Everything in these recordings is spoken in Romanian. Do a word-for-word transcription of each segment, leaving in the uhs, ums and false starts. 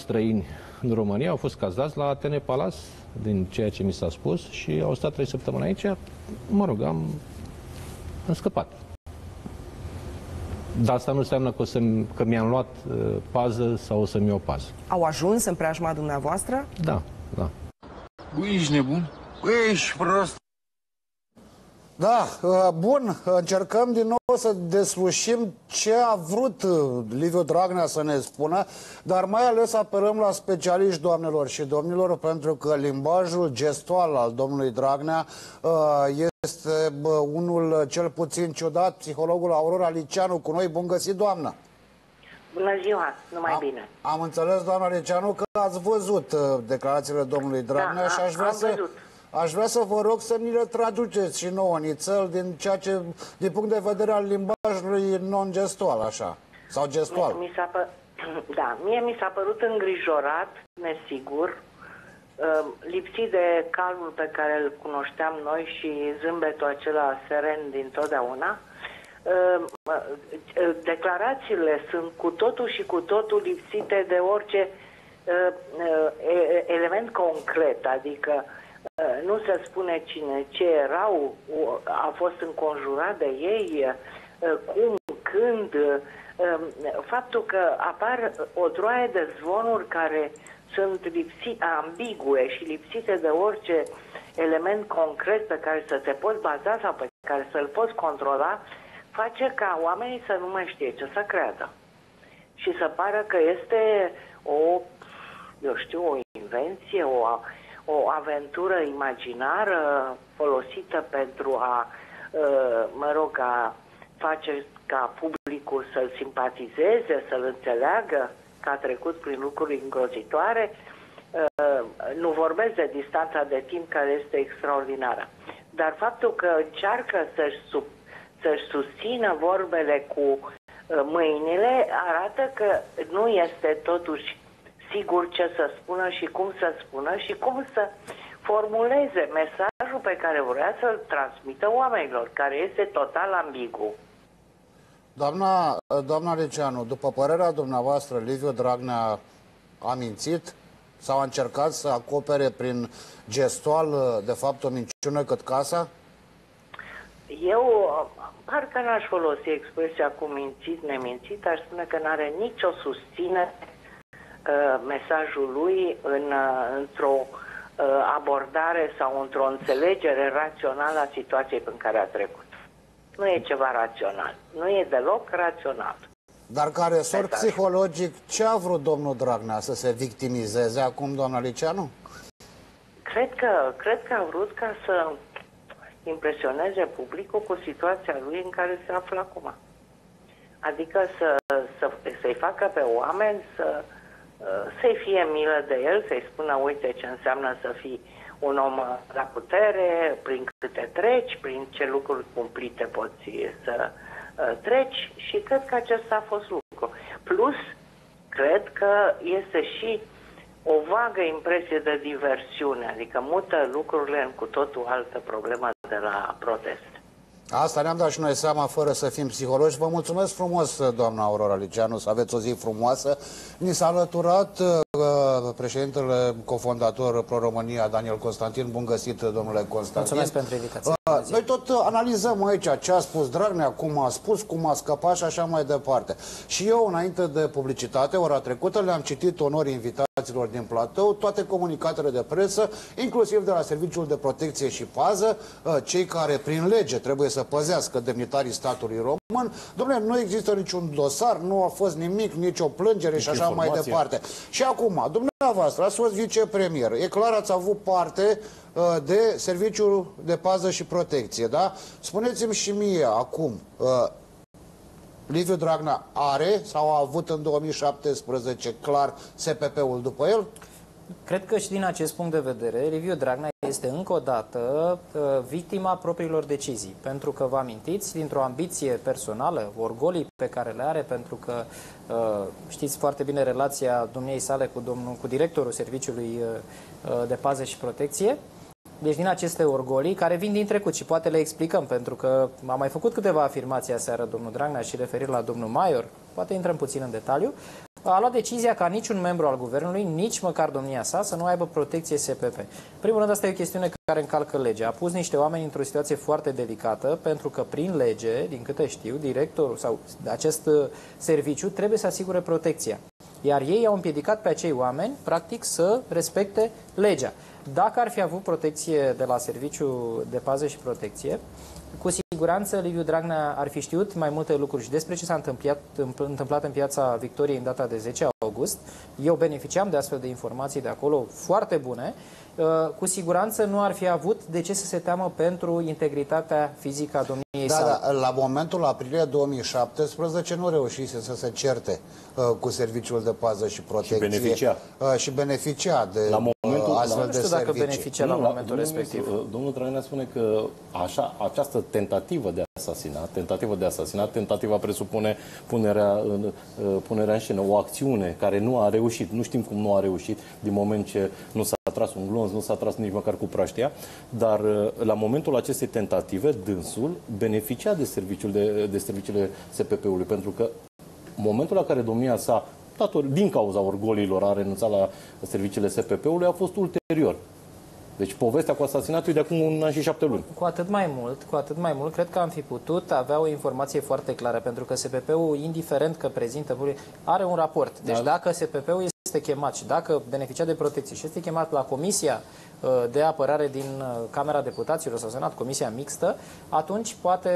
străini în România au fost cazați la Atene Palace, din ceea ce mi s-a spus, și au stat trei săptămâni aici. Mă rog, am, am scăpat. Dar asta nu înseamnă că, o să, că mi-am luat uh, pază sau o să-mi iau pază. Au ajuns în preajma dumneavoastră? Da, da. Băi, ești nebun? Băi, ești prost. Da, bun, încercăm din nou să deslușim ce a vrut Liviu Dragnea să ne spună, dar mai ales apelăm la specialiști, doamnelor și domnilor, pentru că limbajul gestual al domnului Dragnea este unul cel puțin ciudat. Psihologul Aurora Liceanu cu noi. Bun găsit, doamnă! Bună ziua, numai am, bine. Am înțeles, doamna Liceanu, că ați văzut declarațiile domnului Dragnea, da, și aș vrea am să... văzut. Aș vrea să vă rog să ni le traduceți și nouă nițel din ceea ce, din punct de vedere al limbajului non-gestual, așa, sau gestual. Mi s-a pă... Da, mie mi s-a părut îngrijorat, nesigur, lipsit de calmul pe care îl cunoșteam noi și zâmbetul acela seren dintotdeauna. Declarațiile sunt cu totul și cu totul lipsite de orice element concret, adică nu se spune cine, ce erau, a fost înconjurat de ei, cum, când. Faptul că apar o droaie de zvonuri care sunt lipsite, ambigue și lipsite de orice element concret pe care să te poți baza sau pe care să-l poți controla, face ca oamenii să nu mai știe ce să creadă. Și să pară că este o, eu știu, o invenție, o o aventură imaginară folosită pentru a, mă rog, a face ca publicul să-l simpatizeze, să-l înțeleagă că a trecut prin lucruri îngrozitoare. Nu vorbesc de distanța de timp care este extraordinară. Dar faptul că încearcă să-și, sub, să-și susțină vorbele cu mâinile arată că nu este totuși sigur ce să spună și cum să spună și cum să formuleze mesajul pe care vrea să-l transmită oamenilor, care este total ambigu. Doamna, doamna Liceanu, după părerea dumneavoastră, Liviu Dragnea a mințit sau a încercat să acopere prin gestual, de fapt, o minciună cât casa? Eu parcă n-aș folosi expresia cu mințit, nemințit, aș spune că n-are nicio susținere mesajul lui în, într-o abordare sau într-o înțelegere rațională a situației în care a trecut. Nu e ceva rațional. Nu e deloc rațional. Dar ca resort Mesaj. psihologic, ce a vrut domnul Dragnea? Să se victimizeze acum, doamna Liceanu? Cred că, cred că a vrut ca să impresioneze publicul cu situația lui în care se află acum. Adică să, să, să-i facă pe oameni să să-i fie milă de el, să-i spună, uite ce înseamnă să fii un om la putere, prin câte treci, prin ce lucruri cumplite poți să uh, treci, și cred că acesta a fost lucru. Plus, cred că este și o vagă impresie de diversiune, adică mută lucrurile în cu totul altă problemă de la protest. Asta ne-am dat și noi seama, fără să fim psihologi. Vă mulțumesc frumos, doamna Aurora Liceanu, să aveți o zi frumoasă. Ni s-a alăturat uh, președintele cofondator Pro-România, Daniel Constantin. Bun găsit, domnule Constantin. Mulțumesc pentru invitație. Uh, noi tot analizăm aici ce a spus Dragnea, cum a spus, cum a scăpat și așa mai departe. Și eu, înainte de publicitate, ora trecută, le-am citit onori invitaților din platou, toate comunicatele de presă, inclusiv de la Serviciul de Protecție și Pază, uh, cei care, prin lege, trebuie să păzească demnitarii statului român. Dom'le, nu există niciun dosar, nu a fost nimic, nicio plângere și așa mai departe. Și acum, dumneavoastră, ați fost vicepremier. E clar, ați avut parte uh, de Serviciul de Pază și Protecție, da? Spuneți-mi și mie acum, uh, Liviu Dragnea are sau a avut în două mii șaptesprezece clar S P P-ul după el? Cred că și din acest punct de vedere, Liviu Dragnea este încă o dată uh, victima propriilor decizii. Pentru că, vă amintiți, dintr-o ambiție personală, orgolii pe care le are, pentru că uh, știți foarte bine relația dumneei sale cu, domnul, cu directorul Serviciului uh, de Pază și Protecție. Deci din aceste orgolii, care vin din trecut și poate le explicăm, pentru că am mai făcut câteva afirmații aseară domnul Dragnea și referiri la domnul Maior, poate intrăm puțin în detaliu. a luat decizia ca niciun membru al guvernului, nici măcar domnia sa, să nu aibă protecție S P P. În primul rând, asta e o chestiune care încalcă legea. A pus niște oameni într-o situație foarte delicată, pentru că prin lege, din câte știu, directorul sau acest serviciu trebuie să asigure protecția. Iar ei au împiedicat pe acei oameni, practic, să respecte legea. Dacă ar fi avut protecție de la Serviciul de Pază și Protecție, cu siguranță Liviu Dragnea ar fi știut mai multe lucruri și despre ce s-a întâmplat, întâmplat în Piața Victoriei în data de zece august. Eu beneficiam de astfel de informații de acolo foarte bune. Cu siguranță nu ar fi avut de ce să se teamă pentru integritatea fizică a domniei da, sale. Da, la momentul aprilie două mii șaptesprezece nu reușise să se certe uh, cu Serviciul de Pază și Protecție. Și beneficia. Uh, și beneficia de la momentul, uh, astfel nu de știu servicii. dacă beneficia la nu, momentul la, respectiv. Domnul, domnul Dragnea spune că așa, această tentativă de asasinat, tentativă de asasinat, tentativa presupune punerea în, punerea în scenă, o acțiune care nu a reușit. Nu știm cum nu a reușit, din moment ce nu s-a tras un glonț, nu s-a tras nici măcar cu praștia, dar la momentul acestei tentative, dânsul beneficia de, serviciul de, de serviciile S P P-ului, pentru că momentul la care domnia sa, dator, din cauza orgoliilor, a renunțat la serviciile S P P-ului, a fost ulterior. Deci povestea cu asasinatul e de acum un an și șapte luni. Cu atât mai mult, cu atât mai mult, cred că am fi putut avea o informație foarte clară, pentru că S P P-ul, indiferent că prezintă, are un raport. Deci da. Dacă S P P-ul este chemat și dacă beneficia de protecție și este chemat la Comisia de Apărare din Camera Deputaților, sau Senat, Comisia Mixtă, atunci poate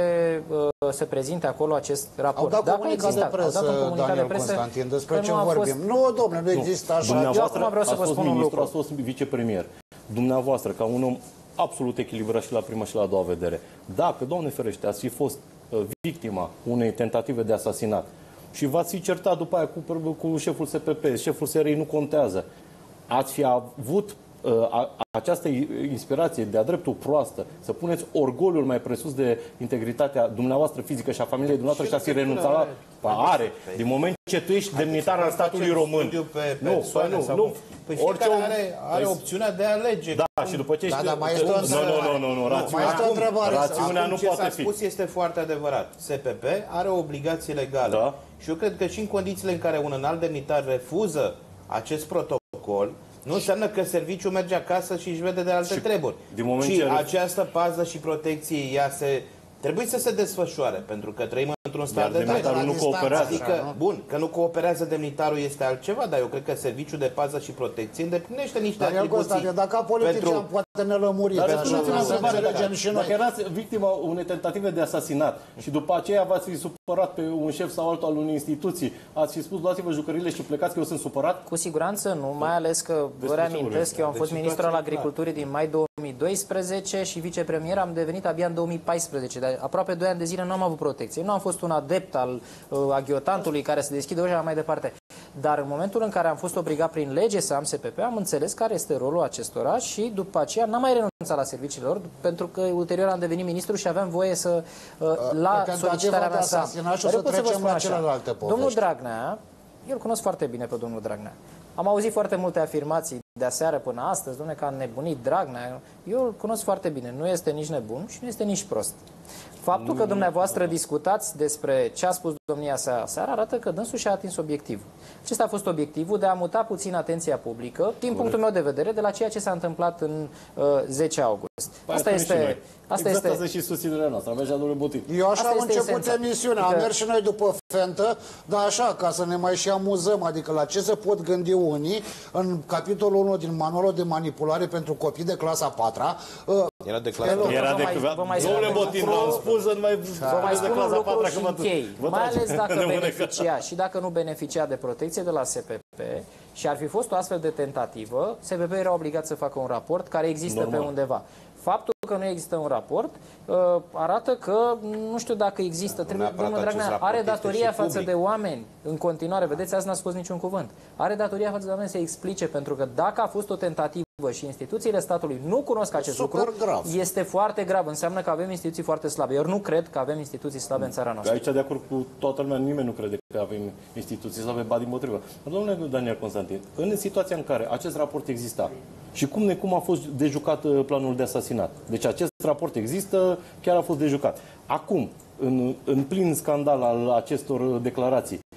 să prezinte acolo acest raport. Au dat comunicat de presă, Daniel Constantin, despre ce vorbim. Nu, domnule, nu există așa. Dumneavoastră Eu acum vreau să vă spun un lucru. Ați fost vicepremier. Dumneavoastră, ca un om absolut echilibrat și la prima și la a doua vedere, dacă, Doamne ferește, ați fi fost uh, victima unei tentative de asasinat și v-ați fi certat după aia cu, cu șeful S P P, șeful S R I nu contează, ați fi avut uh, a, această inspirație de-a dreptul proastă, să puneți orgoliul mai presus de integritatea dumneavoastră fizică și a familiei dumneavoastră și, și ați fi renunțat la... Are. Din moment ce tu ești demnitar al statului român. Pe nu, nu, nu. Păi orice om are, are opțiunea de a alege. Da, cum... și după ce ești... Da, da, mai este o întrebare. Nu, nu, nu, nu, rațiunea, nu, rațiunea nu ce poate s-a fi. spus este foarte adevărat. S P P are o obligație legală. Da. Și eu cred că și în condițiile în care un înalt demnitar refuză acest protocol, nu înseamnă că serviciul merge acasă și își vede de alte și treburi. Ci ce această pază și protecție, ea se... trebuie să se desfășoare, pentru că trăim într-un stat de drept. Nu cooperează. Adică, bun, că nu cooperează demnitarul este altceva, dar eu cred că Serviciul de Pază și Protecție îndeplinește niște dar atribuții. Dacă ca politician pentru... poate ne lămuri. Dar înțelegem și noi. Dacă erați victima unei tentative de asasinat și după aceea v-ați fi supărat pe un șef sau altul al unei instituții, ați fi spus, luați-vă jucările și plecați că eu sunt supărat? Cu siguranță nu, mai ales că vă reamintesc, eu am fost ministru al Agriculturii din mai două mii doisprezece și vicepremier am devenit abia în două mii paisprezece. Dar aproape doi ani de zile nu am avut protecție. Nu am fost un adept al uh, aghiotantului care se deschide ușa mai departe. Dar în momentul în care am fost obligat prin lege să am S P P, am înțeles care este rolul acestora și după aceea n-am mai renunțat la serviciile lor, pentru că ulterior am devenit ministru și aveam voie să, uh, la solicitarea mea să am. Dar eu pot să vă spun așa. Domnul Dragnea, eu îl cunosc foarte bine pe domnul Dragnea. Am auzit foarte multe afirmații de aseară până astăzi, dom'le, că a nebunit Dragnea. Eu îl cunosc foarte bine. Nu este nici nebun și nu este nici prost. Faptul că dumneavoastră discutați despre ce a spus domnia sa seara arată că dânsul și-a atins obiectivul. Acesta a fost obiectivul de a muta puțin atenția publică, din punctul meu de vedere, de la ceea ce s-a întâmplat în uh, zece august. Păi asta este... Asta exact este... asta și susținerea noastră. Avea și domnul Butin. Eu așa asta am început esența. emisiunea. Am mers și noi după fentă, dar așa, ca să ne mai și amuzăm. Adică la ce se pot gândi unii în capitolul unu din manualul de manipulare pentru copii de clasa a patra. Era de clasa Era de domnule Botin, am spus să nu mai vă mai spun un lucru și că închei. Mai ales dacă beneficia și dacă nu beneficia de protecție de la S P P și ar fi fost o astfel de tentativă, S P P era obligat să facă un raport care există Normal. pe undeva. Faptul că nu există un raport uh, arată că nu știu dacă există. Trebuie, domnul Dragnea are datoria față de oameni în continuare. Vedeți, azi n-a spus niciun cuvânt. Are datoria față de oameni să explice, pentru că dacă a fost o tentativă și instituțiile statului nu cunosc acest Super lucru, grav. este foarte grav. Înseamnă că avem instituții foarte slabe. Eu nu cred că avem instituții slabe în țara noastră. Aici, de acord cu toată lumea, nimeni nu crede că avem instituții slabe, ba dimpotrivă. Domnule Daniel Constantin, în situația în care acest raport exista și cum necum a fost dejucat planul de asasinat. Deci acest raport există, chiar a fost dejucat. Acum, în, în plin scandal al acestor declarații,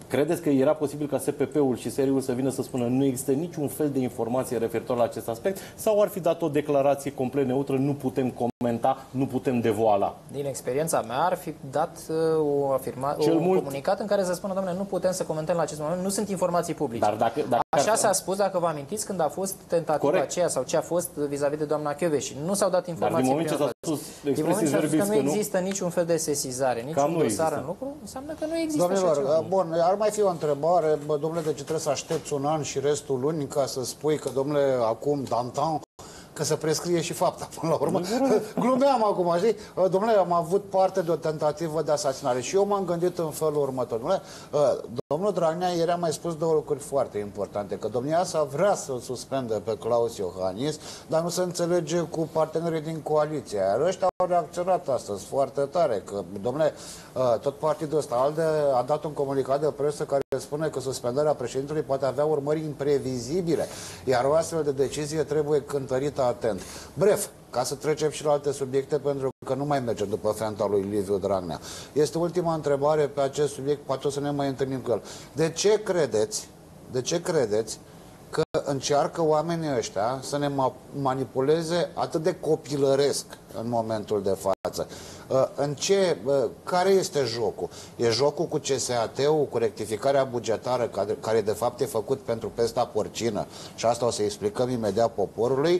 Credeți că era posibil ca S P P-ul și S R I-ul să vină să spună nu există niciun fel de informație referitor la acest aspect sau ar fi dat o declarație complet neutră, nu putem comenta, nu putem devoala? Din experiența mea ar fi dat uh, o afirma, Cel un mult... comunicat în care să spună, domnule, nu putem să comentăm la acest moment, nu sunt informații publice. Dar dacă, dacă Așa ar... s-a spus, dacă vă amintiți, când a fost tentativa Corect. aceea sau ce a fost vis-a-vis de doamna Kövesi. Nu s-au dat informații. Dar din moment ce s-a spus expresis verbis că nu există niciun fel de sesizare, niciun dosar în lucru, înseamnă că nu există. Domnilor, bun, ar mai fi o întrebare, bă, domnule, de ce trebuie să aștepți un an și restul luni ca să spui că, domnule, acum, dantan, că se prescrie și fapta, până la urmă. Glumeam acum, știi? Domnule, am avut parte de o tentativă de asasinare și eu m-am gândit în felul următor. Domnule, domnul Dragnea ieri a mai spus două lucruri foarte importante, că domnia sa vrea să-l suspende pe Claus Iohannis, dar nu se înțelege cu partenerii din coaliție. Iar ăștia au reacționat astăzi foarte tare, că, domnule, tot partidul ăsta, ALDE, a dat un comunicat de presă care spune că suspendarea președintelui poate avea urmări imprevizibile, iar o astfel de decizie trebuie cântărită atent. Bref, ca să trecem și la alte subiecte, pentru că nu mai mergem după fenta lui Liviu Dragnea. Este ultima întrebare pe acest subiect, poate o să ne mai întâlnim cu el. De ce credeți, de ce credeți că încearcă oamenii ăștia să ne ma manipuleze atât de copilăresc în momentul de față? În ce, care este jocul? E jocul cu C S A T-ul, cu rectificarea bugetară, care de fapt e făcut pentru pesta porcină, și asta o să explicăm imediat poporului.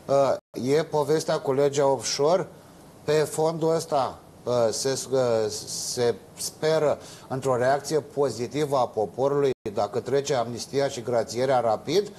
E povestea cu legea offshore. Pe fondul ăsta se, se speră într-o reacție pozitivă a poporului dacă trece amnistia și grațierea rapid,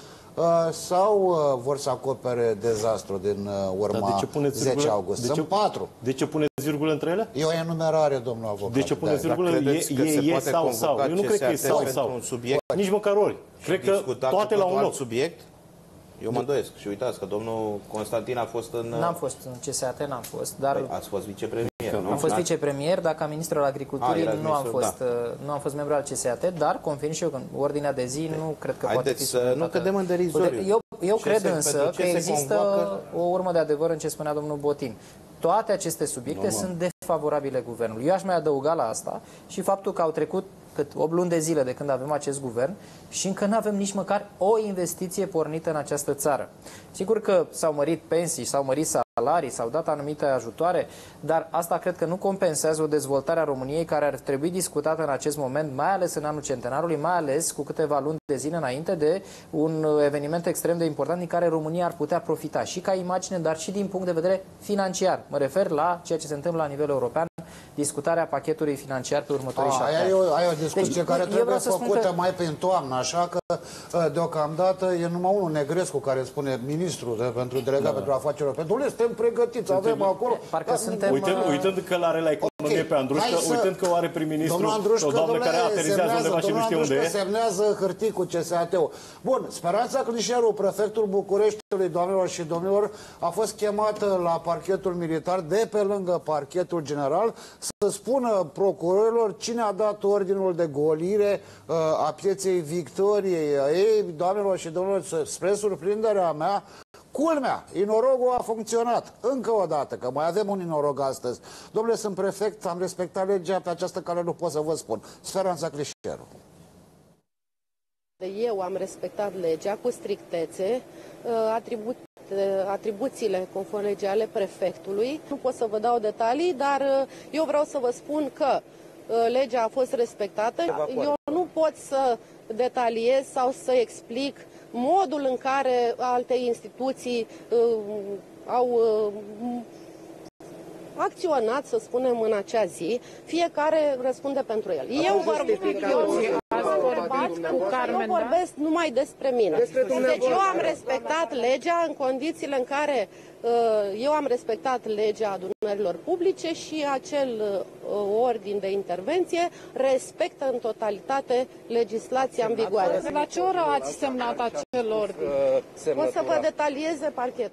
sau vor să acopere dezastru din urma zece august? Sunt patru. De ce puneți virgulă între ele? E o enumerare, domnul avocat. De ce puneți virgulă? E, e, e sau sau. Eu nu cred că e sau sau. Nici măcar ori. Cred că toate la un loc. Subiect? Eu mă îndoiesc. Și uitați că domnul Constantin a fost în... N-am fost în C S A T, n-am fost, dar... Păi, ați fost vicepremier, nu? Am fost vicepremier, dar ca ministru al agriculturii a, nu, am fost, da. nu am fost membru al C S A T, dar confirm și eu că ordinea de zi nu cred că Haideți poate fi să nu cădem în derizoriu. Eu, eu cred se, însă că există convoacă... o urmă de adevăr în ce spunea domnul Botin. Toate aceste subiecte Normal. sunt defavorabile guvernului. Eu aș mai adăuga la asta și faptul că au trecut cât opt luni de zile de când avem acest guvern și încă nu avem nici măcar o investiție pornită în această țară. Sigur că s-au mărit pensii, s-au mărit salarii, s-au dat anumite ajutoare, dar asta cred că nu compensează o dezvoltare a României care ar trebui discutată în acest moment, mai ales în anul centenarului, mai ales cu câteva luni de zile înainte de un eveniment extrem de important din care România ar putea profita și ca imagine, dar și din punct de vedere financiar. Mă refer la ceea ce se întâmplă la nivel european, discutarea pachetului financiar pe următorii A, șapte aia ani. e o, aia e o discuție deci, care trebuie făcută că... mai prin toamnă, așa că deocamdată e numai unul, Negrescu, care spune ministrul de, pentru delegat da. pentru afaceri europene. Dom'le, suntem pregătiți, avem acolo... Parcă da, suntem... Uitând, uitând că l-are la economie okay. pe Andrușcă, să... uitând că o are prim-ministru, o doamnă care aterizează undeva și nu știe unde e. semnează hârtii cu C S A T-ul. Bun, Speranța Clișeru, prefectul Bucureștiului, doamnelor și domnilor, a fost chemată la parchetul militar, de pe lângă parchetul general, să spună procurorilor cine a dat ordinul de golire uh, a pieței Victoriei. Ei, doamnelor și domnilor, spre surprinderea mea, culmea, inorogul a funcționat. Încă o dată, că mai avem un inorog astăzi. Domnule, sunt prefect, am respectat legea, pe această cale nu pot să vă spun. Speranța Clișeru. Eu am respectat legea cu strictețe, atribu atribuțiile conform legii ale prefectului. Nu pot să vă dau detalii, dar eu vreau să vă spun că legea a fost respectată. Eu nu pot să detaliez sau să explic modul în care alte instituții uh, au uh, acționat, să spunem, în acea zi. Fiecare răspunde pentru el. Eu, vor, eu, eu vorbesc numai despre mine. Despre deci eu am respectat legea în condițiile în care uh, eu am respectat legea adunărilor publice și acel uh, ordin de intervenție respectă în totalitate legislația în vigoare. La ce oră ați semnat acel ordin? O să vă detalieze parchetul.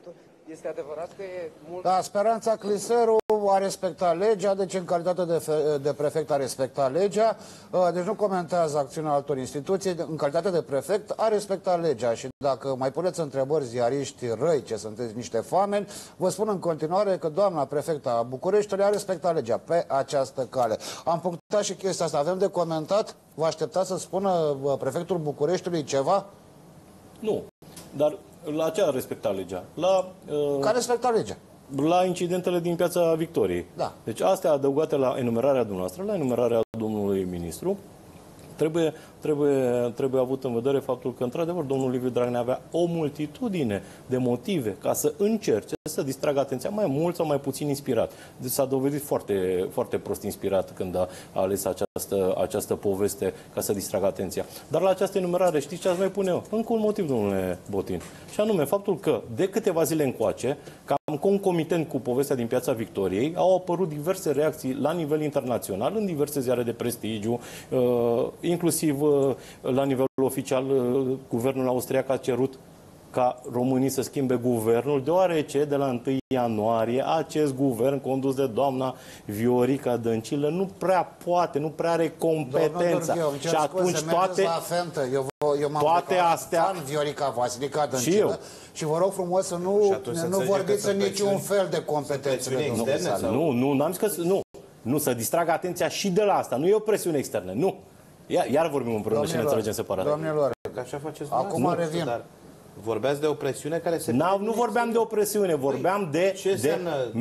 Este adevărat că e mult... Da, Speranța Cliseru a respectat legea, deci în calitate de, de prefect a respectat legea, deci nu comentează acțiunea altor instituții, în calitate de prefect a respectat legea și dacă mai puneți întrebări ziariști răi, ce sunteți niște fameni, vă spun în continuare că doamna prefecta a Bucureștiului a respectat legea pe această cale. Am punctat și chestia asta, avem de comentat? Vă așteptați să spună prefectul Bucureștiului ceva? Nu, dar la ce a respectat legea? La, uh, Care respecta legea? La incidentele din Piața Victoriei. Da. Deci astea adăugate la enumerarea dumneavoastră, la enumerarea domnului ministru, trebuie, trebuie, trebuie avut în vedere faptul că, într-adevăr, domnul Liviu Dragnea avea o multitudine de motive ca să încerce să distragă atenția, mai mult sau mai puțin inspirat. Deci s-a dovedit foarte, foarte prost inspirat când a ales această, această poveste ca să distragă atenția. Dar la această enumerare, știți ce aș mai pune eu? Încă un motiv, domnule Botin. Și anume, faptul că de câteva zile încoace, cam concomitent cu povestea din Piața Victoriei, au apărut diverse reacții la nivel internațional, în diverse ziare de prestigiu, uh, inclusiv uh, la nivel oficial, uh, guvernul austriac a cerut ca românii să schimbe guvernul, deoarece de la întâi ianuarie acest guvern condus de doamna Viorica Dăncilă nu prea poate, nu prea are competența. Domnul Gheorghe, și atunci scuze, toate, la Fentă. Eu, eu m-am toate astea... fan Viorica Vasilica Dăncilă și, și vă rog frumos să nu, nu vorbiți în niciun fel de competențe. Nu, nu, n-am zis că... Nu, nu, să distragă atenția și de la asta. Nu e o presiune externă, nu. Iar, iar vorbim împreună și ne înțelegem separat. Domnilor, că așa faceți acum revin. Dar vorbeați de o presiune care se... Nu vorbeam de o presiune, vorbeam de, de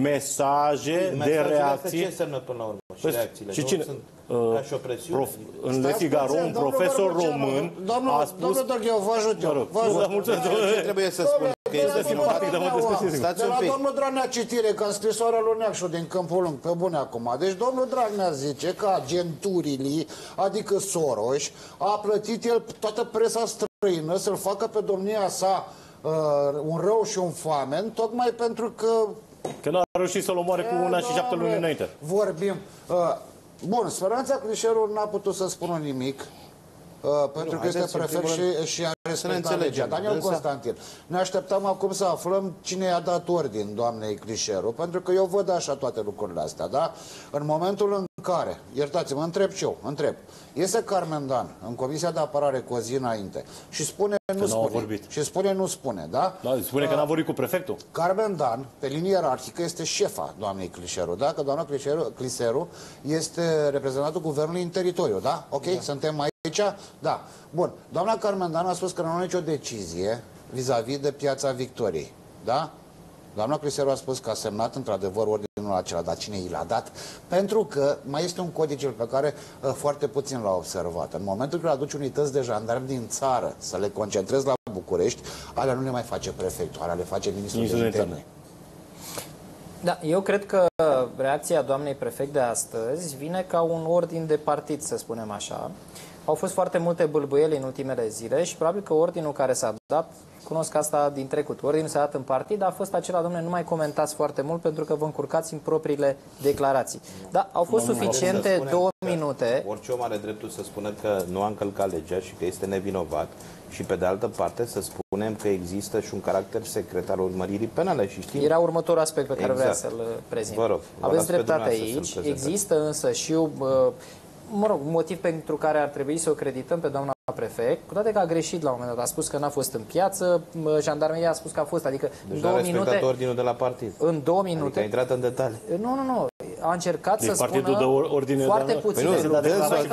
mesaje, de reacții. Ce înseamnă până la urmă? Și păi, reacțiile? Și cine? Ca și o presiune? Prof, în Le Figaro, un profesor român a spus... Domnul Dăghe, eu vă ajut eu. Ce trebuie să spun? Că este simpatic, dar mă desprețuiți. De la domnul Dragnea citire, ca în scrisoarea lui Neacșu din Câmpul Lung, pe bune acum. Deci domnul Dragnea zice că agenturile, adică Soros, a plătit el toată presa străină să-l facă pe domnia sa uh, un rău și un famen, tocmai pentru că... Că n-a reușit să-l omoare cu una și șapte luni înainte. Vorbim. Uh, bun, Speranța Clișeru n-a putut să spună nimic. Uh, pentru nu, că este prefect și, și a respectat legea. Daniel Însă... Constantin, ne așteptăm acum să aflăm cine i-a dat ordin doamnei Clișeru, pentru că eu văd așa toate lucrurile astea, da? În momentul în care, iertați-mă, întreb ce eu, întreb, iese Carmen Dan în Comisia de Apărare cu o zi înainte și spune nu spune, și spune nu spune, da? Da, spune uh, că n-a vorbit cu prefectul. Carmen Dan, pe linie ierarhică, este șefa doamnei Clișeru, da? Că doamna Clișeru, Clișeru este reprezentantul guvernului în teritoriu, da? Ok? Da. Suntem aici? Da. Bun. Doamna Carmen Dan a spus că nu are nicio decizie vis-a-vis -vis de Piața Victoriei, da? Doamna Clișeru a spus că a semnat într-adevăr ordinul acela, dar cine i l-a dat? Pentru că mai este un codicil pe care uh, foarte puțin l-a observat. În momentul când aduci unități de jandarmi din țară să le concentrezi la București, alea nu le mai face prefectul, alea le face ministrul de interne. Da, eu cred că reacția doamnei prefect de astăzi vine ca un ordin de partid, să spunem așa. Au fost foarte multe bâlbâieli în ultimele zile și probabil că ordinul care s-a dat, cunosc asta din trecut, ordinul s-a dat în partid, a fost acela, domnule, nu mai comentați foarte mult pentru că vă încurcați în propriile declarații. Da, au fost suficiente două minute. Orice om are dreptul să spună că nu a încălcat legea și că este nevinovat și pe de altă parte să spunem că există și un caracter secret al urmăririi penale și știm... Era următorul aspect pe care exact. vreau să-l prezint. Vă rog, aveți dreptate aici, există însă și eu... mă rog, un motiv pentru care ar trebui să o credităm pe doamna prefect, cu toate că a greșit la un moment dat, a spus că n-a fost în piață, jandarmeria a spus că a fost, adică deci în două minute... ordinul de la partid. În două minute... Adică a intrat în detalii. Nu, nu, nu. A încercat deci să partidul spună de ordine foarte de puține. Păi nu, numai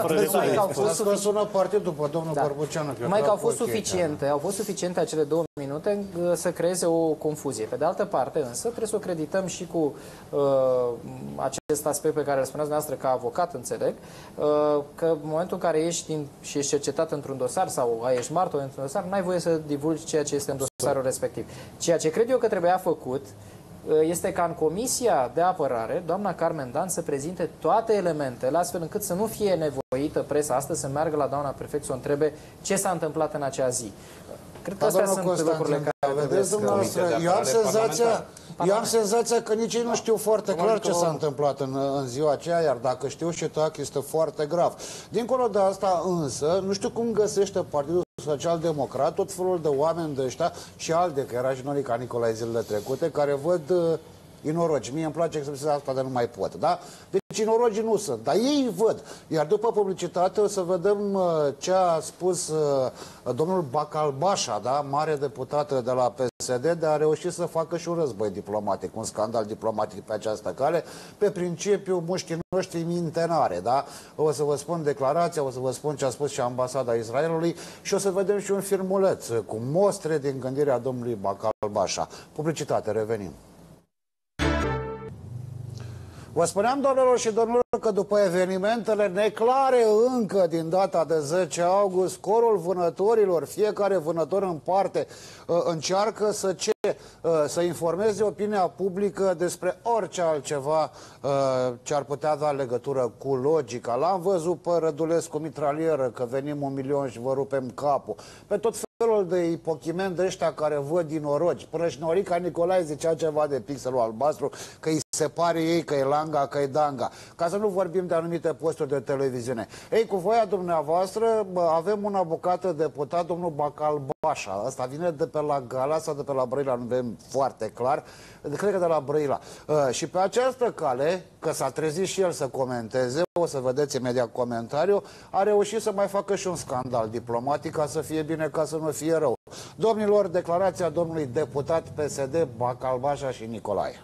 că au partid după domnul da. Bărbuceanu. Numai că au fost suficiente, au fost suficiente acele două minute să creeze o confuzie. Pe de altă parte, însă, trebuie să o credităm și cu uh, acest aspect pe care îl spuneați dumneavoastră ca avocat, înțeleg, uh, că în momentul în care ești din, și ești cercetat într-un dosar sau ai ești martor într-un dosar, n-ai voie să divulgi ceea ce este în dosarul respectiv. Ceea ce cred eu că trebuia făcut este ca în Comisia de Apărare, doamna Carmen Dan să prezinte toate elementele, astfel încât să nu fie nevoită presa astăzi să meargă la doamna prefect să o întrebe ce s-a întâmplat în acea zi. Cred că astea sunt lucrurile care vedeți, dumneavoastră, eu am senzația, eu am senzația că nici ei nu știu foarte clar ce s-a întâmplat în, în ziua aceea, iar dacă știu și tac, este foarte grav. Dincolo de asta însă, nu știu cum găsește Partidul social-democrat, tot felul de oameni de ăștia și alte, că era și Norica Nicolae zilele trecute, care văd uh, inorogi. Mie îmi place să se asta, dar nu mai pot, da? Deci inorogii nu sunt, dar ei văd. Iar după publicitate o să vedem uh, ce a spus uh, domnul Bacalbașa, da? Mare deputat de la P S D, de a reușit să facă și un război diplomatic, un scandal diplomatic pe această cale, pe principiu mușchii noștri mintenare, da? O să vă spun declarația, o să vă spun ce a spus și ambasada Israelului și o să vedem și un filmuleț cu mostre din gândirea domnului Bacalbașa. Publicitate, revenim. Vă spuneam, doamnelor și domnilor, că după evenimentele neclare încă din data de zece august, scorul vânătorilor, fiecare vânător în parte, încearcă să ce? Să informeze opinia publică despre orice altceva ce ar putea da legătură cu logica. L-am văzut pe Rădulescu mitralieră, că venim un milion și vă rupem capul. Pe tot felul de ipochimeni de ăștia care văd inorogi. Până și Norica Nicolae zicea ceva de pixelul albastru, că îi se pare ei că e langa, că e danga. Ca să nu vorbim de anumite posturi de televiziune. Ei, cu voia dumneavoastră, avem un avocat deputat, domnul Bacalbașa. Asta vine de pe la Gala sau de pe la Brăila, nu vedem foarte clar. Cred că de la Brăila. Uh, și pe această cale, că s-a trezit și el să comenteze, o să vedeți imediat comentariu, a reușit să mai facă și un scandal diplomatic, ca să fie bine, ca să nu fie rău. Domnilor, declarația domnului deputat P S D, Bacalbașa și Nicolae.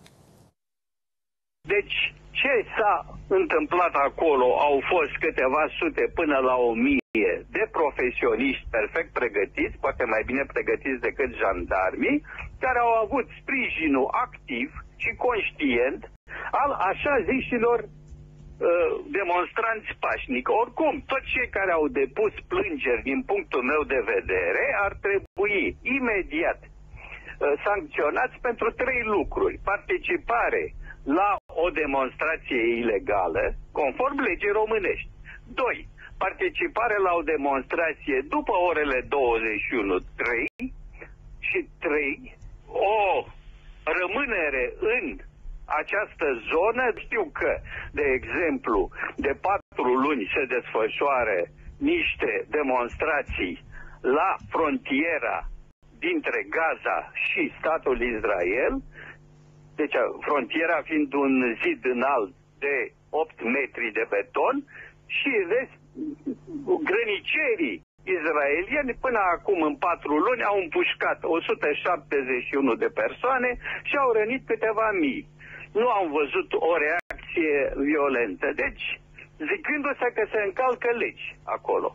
Deci, ce s-a întâmplat acolo au fost câteva sute până la o mie de profesioniști perfect pregătiți, poate mai bine pregătiți decât jandarmii, care au avut sprijinul activ și conștient al așa zișilor uh, demonstranți pașnici. Oricum, toți cei care au depus plângeri, din punctul meu de vedere, ar trebui imediat uh, sancționați pentru trei lucruri. Participare la o demonstrație ilegală, conform legii românești. Doi, participare la o demonstrație după orele douăzeci și unu trei și trei, o rămânere în această zonă. Știu că, de exemplu, de patru luni se desfășoară niște demonstrații la frontiera dintre Gaza și statul Israel, deci frontiera fiind un zid înalt de opt metri de beton și rest, grănicerii izraelieni până acum în patru luni au împușcat o sută șaptezeci și unu de persoane și au rănit câteva mii. Nu am văzut o reacție violentă. Deci, zicându-se că se încalcă legi acolo.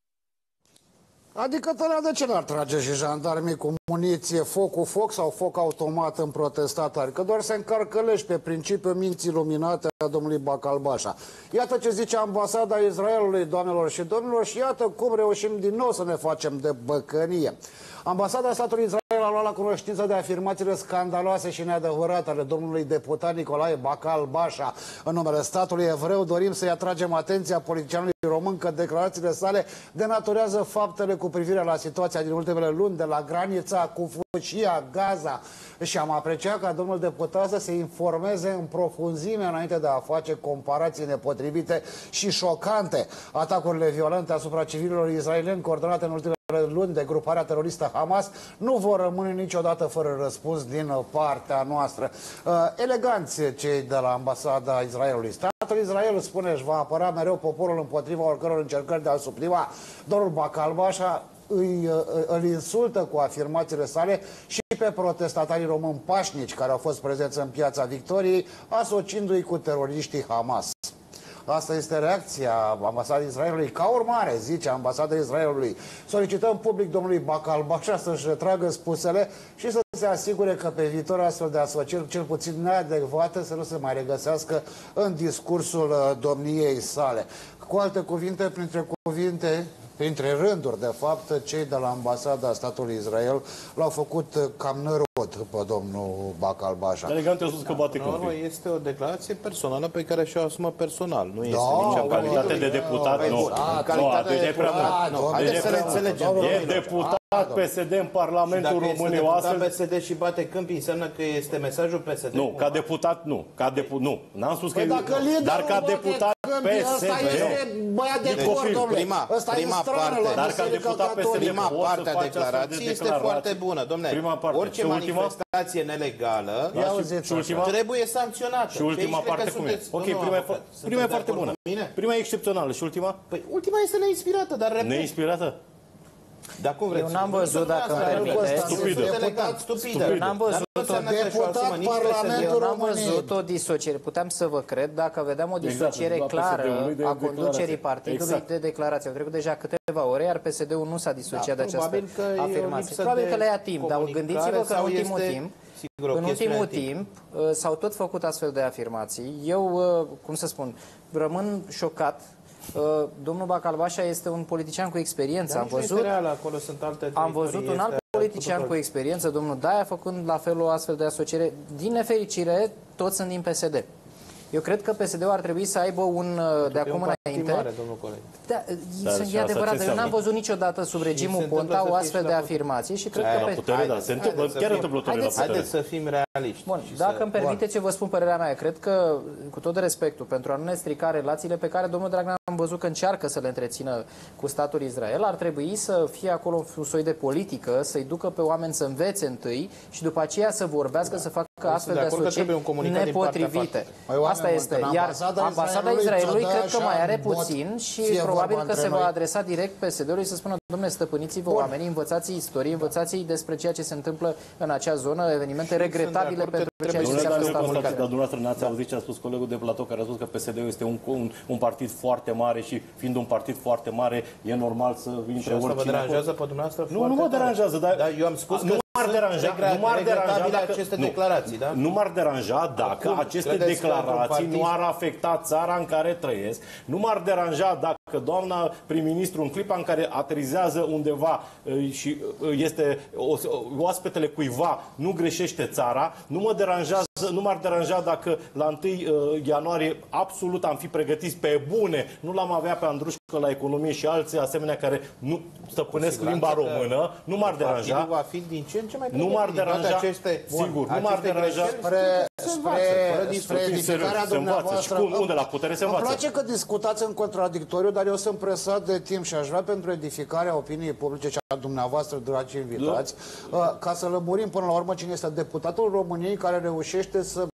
Adică tălea de ce n-ar trage și jandarmii cu muniție, foc cu foc sau foc automat în protestatari? Că doar se încarcă leși pe principiul minții luminate a domnului Bacalbașa. Iată ce zice ambasada Israelului, doamnelor și domnilor, și iată cum reușim din nou să ne facem de băcănie. Ambasada statului Israel a luat la cunoștință de afirmațiile scandaloase și neadevărate ale domnului deputat Nicolae Bacalbașa. În numele statului evreu dorim să-i atragem atenția politicianului român că declarațiile sale denaturează faptele cu privire la situația din ultimele luni de la granița cu Fâșia, Gaza. Și am apreciat ca domnul deputat să se informeze în profunzime înainte de a face comparații nepotrivite și șocante. Atacurile violente asupra civililor israelieni coordonate în ultimele luni de gruparea teroristă Hamas nu vor rămâne niciodată fără răspuns din partea noastră. Uh, eleganți cei de la ambasada Israelului. Statul Israel, spune, își va apăra mereu poporul împotriva oricăror încercări de a suprima. Domnul Bacalbașa îi, îl insultă cu afirmațiile sale și pe protestatarii români pașnici care au fost prezenți în Piața Victoriei, asociindu-i cu teroriștii Hamas. Asta este reacția ambasadei Israelului. Ca urmare, zice ambasada Israelului, solicităm public domnului Bacalbașa să-și retragă spusele și să se asigure că pe viitor astfel de asocieri, cel puțin neadecvate, să nu se mai regăsească în discursul domniei sale. Cu alte cuvinte, printre cuvinte, printre rânduri, de fapt, cei de la ambasada statului Israel l-au făcut cam nărod pe domnul Bacalbașa. Elegant, eu spus că bate nu, este o declarație personală pe care și-o asumă personal. Nu este Da, nici în calitate de deputat, nu. În calitate de deputat, nu. Haideți să le înțelegem. E deputat P S D în Parlamentul României. Și dacă este deputat P S D și bate câmpii, înseamnă că este mesajul P S D? Nu, ca deputat nu. Ca depu nu. N-am spus că Păi dacă liderul dar ca bate deputat câmpii, P S ăsta D. este băiat de Deci, cor, domnule. prima, Ăsta prima e parte, la dar ca Biserica deputat P S D, Catolică. prima poți să parte a faci astfel de declarației este declarații. foarte bună. Dom'le, Prima parte. orice Și ultima? manifestație nelegală Ia și- auziți și ultima? trebuie sancționată. Și ultima aici cred parte că cum e? sunteți- Ok, Domnul prima e, avocat, fo- sunteți prima e de foarte acord bună. cu mine? Prima e excepțională și ultima? Păi ultima este neinspirată, dar repet. Neinspirată? Dar cum vreți? Eu n-am văzut, dacă îmi permiteți. Stupidă. Deputat stupidă. Eu n-am văzut Deputat Parlamentul Eu n-am României. văzut o disociere. Puteam să vă cred dacă vedeam o disociere Exact, la P S D-ului clară de a declarație. conducerii partidului Exact. de declarație. Au trecut deja câteva ore, iar P S D-ul nu s-a disociat Da, de această probabil că e o afirmație. lipsă Probabil de că le ia timp, dar comunicare gândiți-vă că în sau ultimul este, timp sigur, o în chestiune ultimul de timp. timp uh, s-au tot făcut astfel de afirmații. Eu, uh, cum să spun, rămân șocat. Uh, Domnul Bacalbașa este un politician cu experiență. Dar Am nici nu văzut este real, acolo sunt alte Am văzut teritorii, un alt este politician totul- cu experiență, domnul Daia, făcând la fel o astfel de asociere. Din nefericire, toți sunt din P S D. Eu cred că P S D-ul ar trebui să aibă un, de acum înainte... Mare, domnul coleg. Da, Dar sunt, și e asta adevărat, ce dar eu n-am înseamnă? văzut niciodată sub regimul se întâmplă Ponta să o fie astfel și de la afirmații și cred Aia că... la pe- putere, da, se întâmplă, haideți să chiar fim- întâmplă la haideți să- putere. Haideți să fim realiști. Bun, și dacă să- îmi permiteți, eu vă spun părerea mea. Cred că, cu tot respectul, pentru a nu ne strica relațiile pe care domnul Dragnea am văzut că încearcă să le întrețină cu statul Israel, ar trebui să fie acolo un soi de politică, să-i ducă pe oameni să învețe întâi și după aceea să vorbească, să facă astfel de de acord că trebuie asocieri un comunicat din partea nepotrivite. faptului. Măi, oameni Asta buni, este. când Iar ambasada ambasada Israelului Israelului ți-o dă cred că așa mai are în bot, puțin și fie probabil vorba că se între va noi. adresa direct P S D-ului să spună: domnule, stăpâniți-vă oamenii, învățați istorie, învățați despre ceea ce se întâmplă în acea zonă, evenimente regretabile acord că pentru ceea ce trebuie Domnule înseamnă Daniel statul Constantin, dar Israel. dumneavoastră n-ați auzit ce a spus colegul de platou, care a spus că P S D-ul este un, un, un partid foarte mare și fiind un partid foarte mare, e normal să Și intre asta vă oricine. deranjează pe dumneavoastră? Nu, foarte nu mă tare. deranjează, dar, Dar eu am spus nu că m-ar sunt deranja, regra- nu m-ar deranja regretabile dacă, aceste nu, declarații, da? Nu m-ar deranja dacă Acum, aceste credeți că declarații într-un partid- nu ar afecta țara în care trăiesc. Nu m-ar deranja dacă doamna prim-ministru, în clipa în care aterizează undeva uh, și uh, este o- oaspetele cuiva, nu greșește țara, nu mă deranjează, nu m-ar deranja dacă la întâi ianuarie absolut am fi pregătiți pe bune, nu l-am avea pe Andrușcă la economie și alții asemenea care nu stăpânesc limba română, nu m-ar deranja. Va fi din ce în ce mai Nu m-ar pregătit. Toate deranja, aceste- sigur, Bun, nu m-ar aceste deranja. greșeli Spre, se învață, fără spre, discuții. spre edificarea Se învață. dumneavoastră. Și cum? Unde? La putere se Îmi învață. place că discutați în contradictoriu, dar eu sunt presat de timp și aș vrea pentru edificarea opiniei publice și a dumneavoastră, dragi invitați, da. ca să lămurim până la urmă cine este deputatul României care reușește să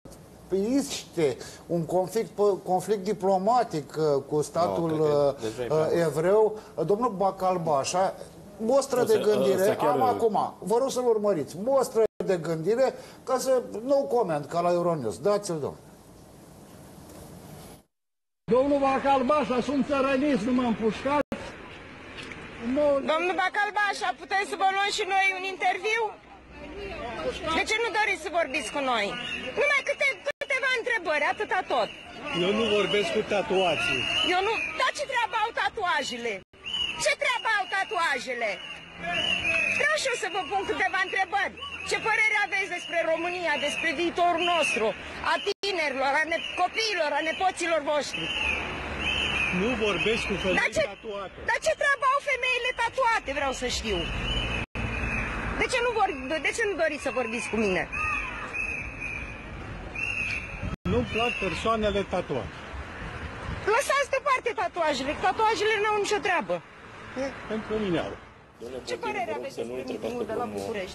iște un conflict, conflict diplomatic uh, cu statul No, cred că uh, deja e prea mult. evreu. Domnul Bacalbașa, mostră O de să- gândire, o să chiar- am acum, vă rog să-l urmăriți, mostră de gândire ca să, no comment, ca la Euronews. Dați-l, domnule. Domnul Bacalbașa, sunt țărăniți, nu mă împușcați. Domnul Bacalbașa, putem să vă luăm și noi un interviu? De ce nu doriți să vorbiți cu noi? Numai câte, câteva întrebări, atâta tot. Eu nu vorbesc cu tatuații. Eu nu... Dar ce treabă au tatuajele? Ce treabă au tatuajele? Vreau și eu să vă pun câteva întrebări. Ce părere aveți despre România, despre viitorul nostru, a tinerilor, a ne- copiilor, a nepoților voștri? Nu vorbesc cu Dar femei ce, tatuate. dar ce treabă au femeile tatuate, vreau să știu. De ce nu, vor, de ce nu doriți să vorbiți cu mine? Nu-mi plac persoanele tatuate. Lăsați deoparte tatuajele, că tatuajele n-au nicio treabă. Pentru mine au. Ce părere aveți despre mitingul de la București?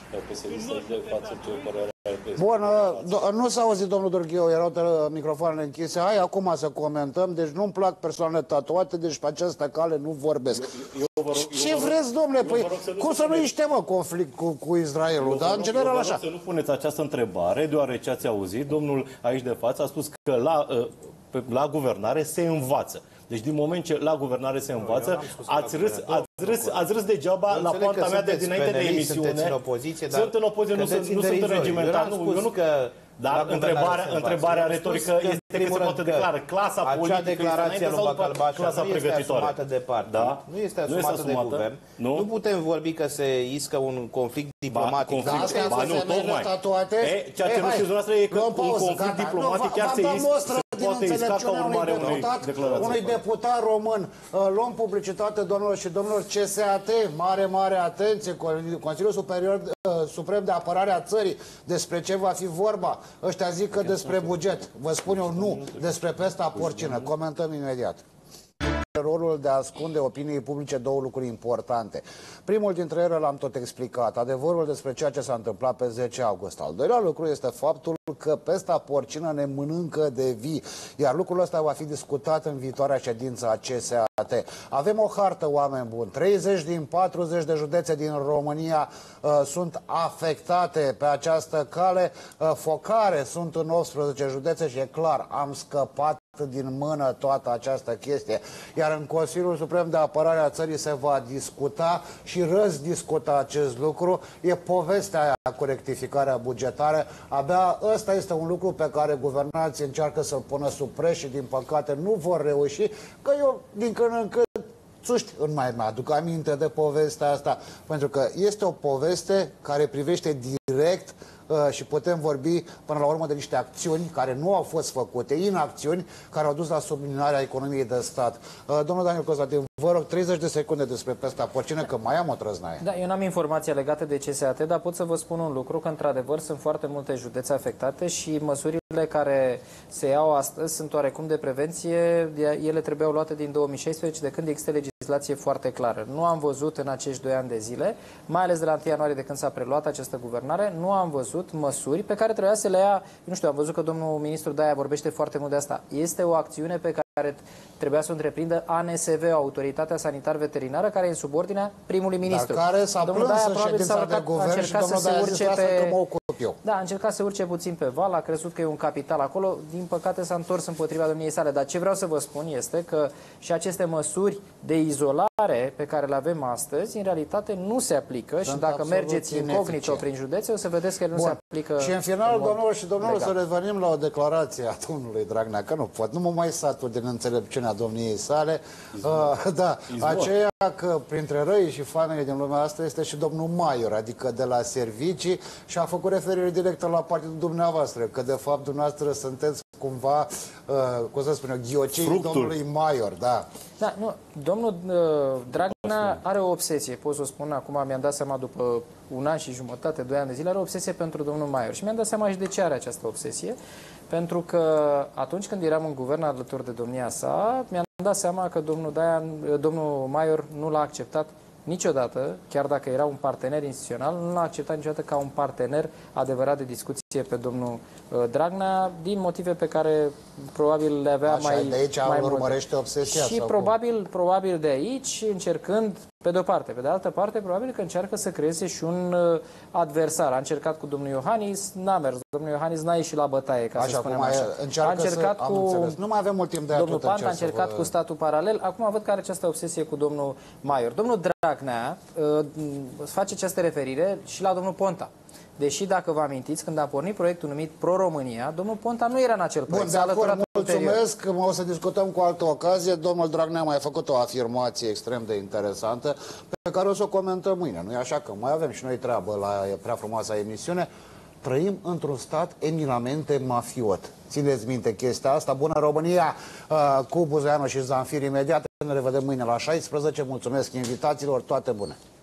Bun, uh, nu s-a auzit, domnul Durghiu, erau uh, microfoanele închise. Hai acum să comentăm. Deci nu-mi plac persoanele tatuate, deci pe această cale nu vorbesc. Eu vă rog, Ce eu vă rog- vreți, domnule? eu Păi, vă rog să nu cum să nu spuneți. iște, mă, conflict cu, cu Israelul? Eu Dar, vă în rog- general, eu vă rog așa. să nu puneți această întrebare, deoarece ați auzit, domnul aici de față a spus că la, uh, pe- la guvernare se învață. Deci din moment ce la guvernare se învață, ați râs, ați râs, ați râs degeaba la poanta mea de dinainte de emisiune. Sunteți în opoziție, dar Sunt în opoziție, nu sunt, nu sunt regimentar. Nu, eu nu că Dar întrebarea, întrebarea retorică este că se poate declara clasa politică acea declarație lui Bacalbașa clasa nu este pregătitoare. asumată de partid, Da? nu este Nu este asumată de asumată? guvern. Nu? Nu putem vorbi că se iscă un conflict diplomatic. conflict- Asta este Ba nu, femeile tocmai. tatuate. E, ceea ce Ei, nu hai, știți dumneavoastră e că luăm un pauză, conflict gata. diplomatic Nu, chiar v-am se dat is- mostră din poate isca ca înțelepciunea unui urmare unei deputat, declarații. unui deputat român. Luăm publicitate, domnilor și domnilor, C S A T, mare, mare atenție, Consiliul Superior Suprem de Apărare a Țării, despre ce va fi vorba? Ăștia zic că despre buget. Vă spun eu nu, despre pesta porcină. Comentăm imediat. Rolul de a ascunde opiniei publice două lucruri importante. Primul dintre ele l-am tot explicat, adevărul despre ceea ce s-a întâmplat pe zece august. Al doilea lucru este faptul că pesta porcină ne mănâncă de vii, iar lucrul ăsta va fi discutat în viitoarea ședință a C S A T. Avem o hartă, oameni buni. treizeci din patruzeci de județe din România uh, sunt afectate pe această cale. Uh, focare sunt în optsprezece județe și e clar, am scăpat din mână toată această chestie. Iar în Consiliul Suprem de Apărare a Țării se va discuta și răzdiscuta acest lucru. E povestea aia cu rectificarea bugetară. Abia ăsta este un lucru pe care guvernanții încearcă să-l pună sub preș și din păcate nu vor reuși, că eu din când în când țuști, îmi mai aduc aminte de povestea asta, pentru că este o poveste care privește direct uh, și putem vorbi până la urmă de niște acțiuni care nu au fost făcute, inacțiuni care au dus la subminarea economiei de stat. Uh, domnul Daniel Constantin, vă rog treizeci de secunde despre pesta porcină, că mai am o trăznaie. Da, eu n-am informații legate de C S A T, dar pot să vă spun un lucru, că într-adevăr sunt foarte multe județe afectate și măsurile care se iau astăzi sunt oarecum de prevenție. Ele trebuiau luate din două mii șaisprezece, de când există legislație foarte clară. Nu am văzut în acești doi ani de zile, mai ales de la întâi ianuarie, de când s-a preluat această guvernare, nu am văzut măsuri pe care trebuia să le ia. Nu știu, am văzut că domnul ministru Daia vorbește foarte mult de asta. Este o acțiune pe care trebuia să o întreprindă A N S V, Autoritatea Sanitar-Veterinară, care e în subordinea primului ministru. Dar care s-a plâns în ședința de guvern și domnul Daia a zis, lasă că mă ocup eu. Da, a încercat să urce puțin pe val, a crezut că e un capital acolo, din păcate s-a întors împotriva domniei sale. Dar ce vreau să vă spun este că și aceste măsuri de izolare pe care le avem astăzi, în realitate nu se aplică. Sunt și dacă mergeți incognito prin județe, o să vedeți că ele nu se aplică. Și în final, domnilor și domnilor, să revenim la o declarație a domnului Dragnea, că nu pot, nu mă mai satur din înțelepciunea domniei sale. Uh, da, Izvor. Aceea că printre răi și familii din lumea asta este și domnul Maior, adică de la servicii, și a făcut referire directă la partidul dumneavoastră, că de fapt dumneavoastră sunteți cumva, uh, cum să spun eu, ghiocei domnului Maior, da. Da, nu, domnul uh, Dragnea are o obsesie, pot să o spun acum, mi-am dat seama după un an și jumătate, doi ani de zile, are o obsesie pentru domnul Maior. Și mi-am dat seama și de ce are această obsesie, pentru că atunci când eram în guvern alături de domnia sa, mi-am dat seama că domnul, Daia, domnul Maior nu l-a acceptat niciodată, chiar dacă era un partener instituțional, nu l-a acceptat niciodată ca un partener adevărat de discuție pe domnul uh, Dragnea, din motive pe care probabil le avea Așa, mai de aici mai urmărește obsesia. Și probabil, probabil de aici, încercând, pe de o parte, pe de altă parte, probabil că încearcă să creeze și un uh, adversar. A încercat cu domnul Iohannis, n-a mers. Domnul Iohannis n-a ieșit la bătaie, ca așa, să spunem cum așa. A încercat să, cu... Nu mai avem mult timp de domnul Pant a încercat vă... cu statul paralel. Acum văd că are această obsesie cu domnul Maior. Domnul Dragnea uh, face această referire și la domnul Ponta. Deși, dacă vă amintiți, când a pornit proiectul numit Pro-România, domnul Ponta nu era în acel proiect. Bun, de acord, mulțumesc, că o să discutăm cu altă ocazie. Domnul Dragnea a mai făcut o afirmație extrem de interesantă, pe care o să o comentăm mâine. Nu-i așa că mai avem și noi treabă la prea frumoasa emisiune. Trăim într-un stat eminamente mafiot. Țineți minte chestia asta. Bună România, cu Buzoianu și Zanfir imediat. Ne revedem mâine la șaisprezece. Mulțumesc invitațiilor, toate bune!